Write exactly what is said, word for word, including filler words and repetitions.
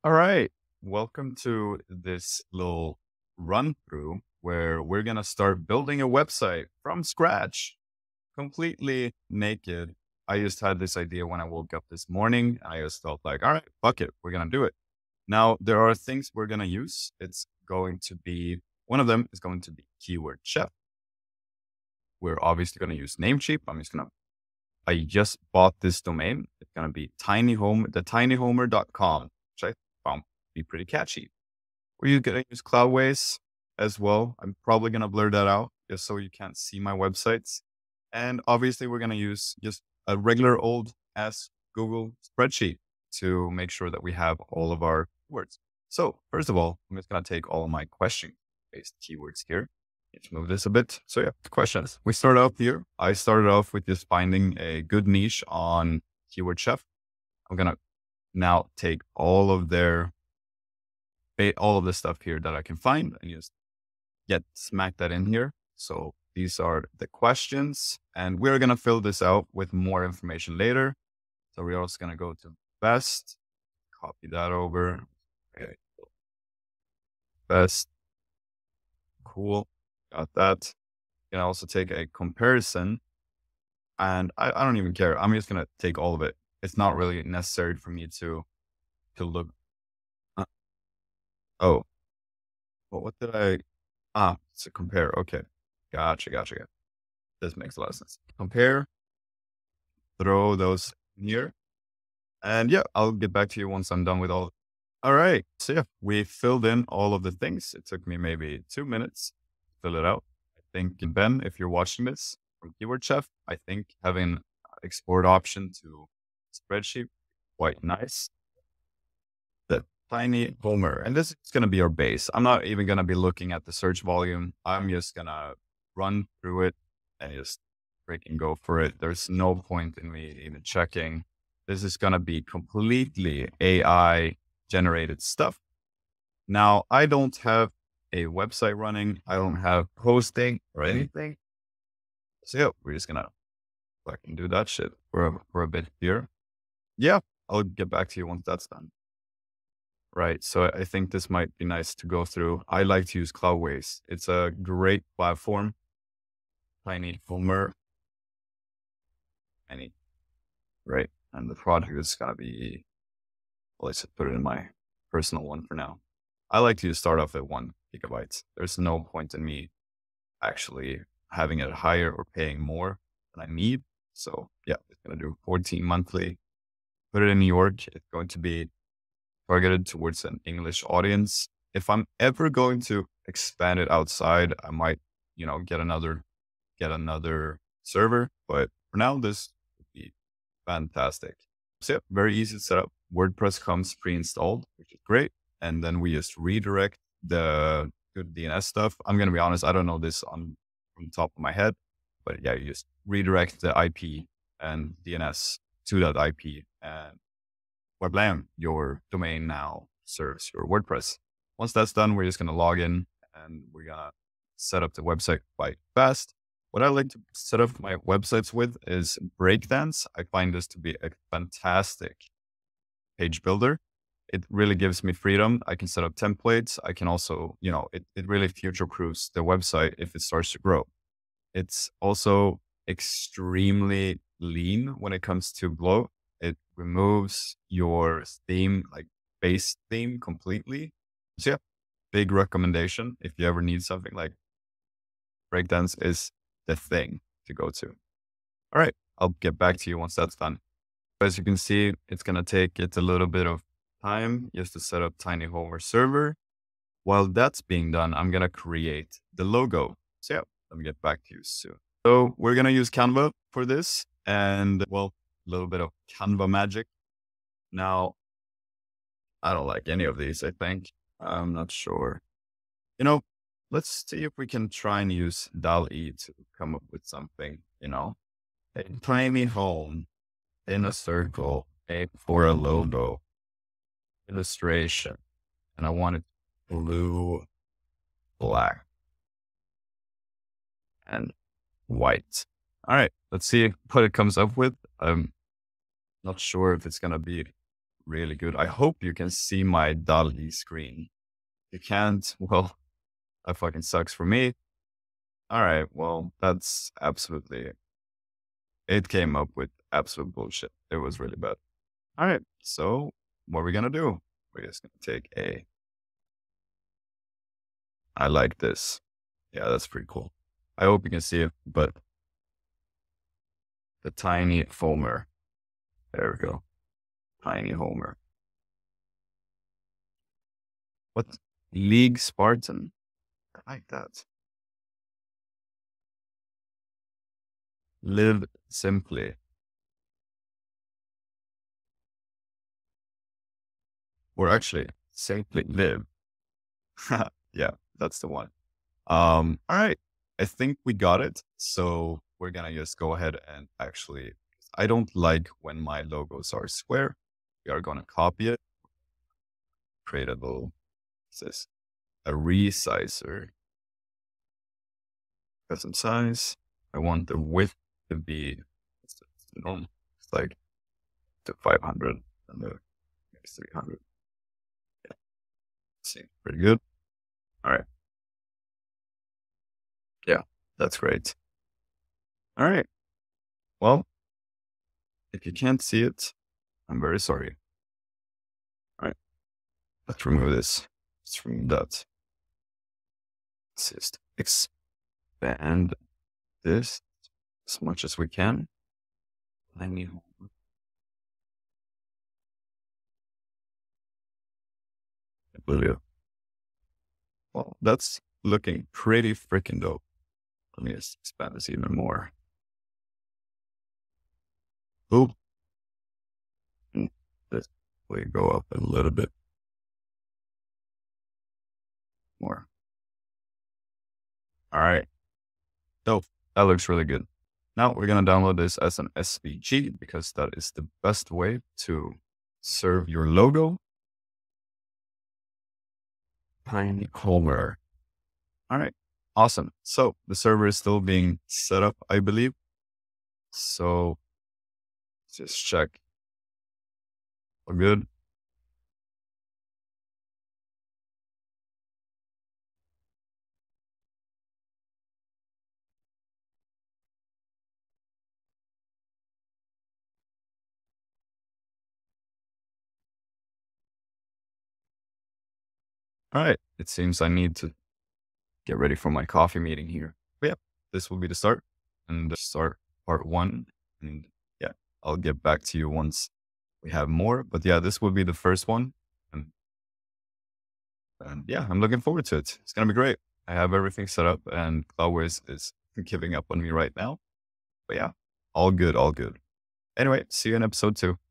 All right. Welcome to this little run through where we're going to start building a website from scratch, completely naked. I just had this idea when I woke up this morning. I just felt like, all right, fuck it. We're going to do it. Now, there are things we're going to use. It's going to be one of them is going to be keyword chef. We're obviously going to use Namecheap. I'm just going to, I just bought this domain. It's going to be tiny home, the tinyhomer dot com, which I found to be pretty catchy. We're going to use Cloudways as well. I'm probably going to blur that out just so you can't see my websites. And obviously, we're going to use just a regular old ass Google spreadsheet to make sure that we have all of our words. So first of all, I'm just going to take all of my question based keywords here. Let's move this a bit. So yeah, questions. We start off here. I started off with just finding a good niche on Keyword Chef. I'm going to now take all of their all of the stuff here that I can find and just get smack that in here. So these are the questions, and we're going to fill this out with more information later. So we're also going to go to best, copy that over. Okay. Best. Cool. Got that. You can also take a comparison, and I, I don't even care. I'm just going to take all of it. It's not really necessary for me to, to look. Uh, oh, well, what did I, ah, to compare. Okay. Gotcha. Gotcha. Gotcha. This makes a lot of sense. Compare, throw those in here. And yeah, I'll get back to you once I'm done with all. All right. So yeah, we filled in all of the things. It took me maybe two minutes to fill it out. I think, Ben, if you're watching this from Keyword Chef, I think having export option to spreadsheet, quite nice. The tiny Homer. And this is going to be our base. I'm not even going to be looking at the search volume. I'm just going to run through it and just freaking go for it. There's no point in me even checking. This is going to be completely A I generated stuff. Now, I don't have a website running. I don't have hosting or anything. So yeah, we're just going to fucking do that shit for a, for a bit here. Yeah, I'll get back to you once that's done. Right. So I think this might be nice to go through. I like to use Cloudways. It's a great platform. Tiny Homer. Any. Right. And the project is going to be, well, let's just put it in my personal one for now. I like to start off at one gigabyte. There's no point in me actually having it higher or paying more than I need. So yeah, it's going to do fourteen monthly. Put it in New York. It's going to be targeted towards an English audience. If I'm ever going to expand it outside, I might, you know, get another, get another server. But for now, this would be fantastic. So yeah, very easy to set up. WordPress comes pre-installed, which is great. And then we just redirect the good D N S stuff. I'm going to be honest, I don't know this on from the top of my head, but yeah, you just redirect the I P and D N S to that I P, and blam, your domain now serves your WordPress. Once that's done, we're just going to log in and we're going to set up the website quite fast. What I like to set up my websites with is Breakdance. I find this to be a fantastic page builder. It really gives me freedom. I can set up templates. I can also, you know, it, it really future proofs the website if it starts to grow. It's also extremely lean when it comes to bloat. It removes your theme, like base theme completely. So yeah, big recommendation. If you ever need something, like Breakdance is the thing to go to. All right. I'll get back to you once that's done. As you can see, it's going to take it a little bit of time just to set up Tiny Homer server. While that's being done, I'm going to create the logo. So yeah, let me get back to you soon. So we're going to use Canva for this, and well, a little bit of Canva magic. Now, I don't like any of these, I think. I'm not sure. You know, let's see if we can try and use D A L L-E to come up with something, you know. A tiny home in a circle, a for a logo illustration. And I want it blue, black, and white. All right, let's see what it comes up with. I'm not sure if it's going to be really good. I hope you can see my DALL-E screen. If you can't, well, that fucking sucks for me. All right, well, that's absolutely, it came up with absolute bullshit. It was really bad. All right, so what are we gonna do? We're just gonna take a, I like this. Yeah, that's pretty cool. I hope you can see it, but the tiny Homer. There we go. Tiny Homer. What? League Spartan? I like that. Live simply. Or actually, simply live. Yeah, that's the one. Um, all right. I think we got it. So we're gonna just go ahead and actually, I don't like when my logos are square. We are gonna copy it, create a little, what's this? A resizer, custom size. I want the width to be, it's the normal. It's like to five hundred and the three hundred. Yeah, see, pretty good. All right. Yeah, that's great. All right. Well, if you can't see it, I'm very sorry. All right. Let's remove this. Let's remove that. Let's just expand this as much as we can. I need. Oblivion. Well, that's looking pretty freaking dope. Let me just expand this even more. Oop. And this way go up a little bit more. All right. Dope. That looks really good. Now we're going to download this as an S V G because that is the best way to serve your logo. Tiny Homer. All right. Awesome. So the server is still being set up, I believe. So let's just check. We're good. All right. It seems I need to get ready for my coffee meeting here. But yeah, this will be the start and start part one. And yeah, I'll get back to you once we have more. But yeah, this will be the first one. And, and yeah, I'm looking forward to it. It's going to be great. I have everything set up and Cloudways is giving up on me right now. But yeah, all good, all good. Anyway, see you in episode two.